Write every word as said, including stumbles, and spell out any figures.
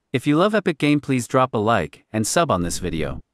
If you love Epic Game, please drop a like and sub on this video.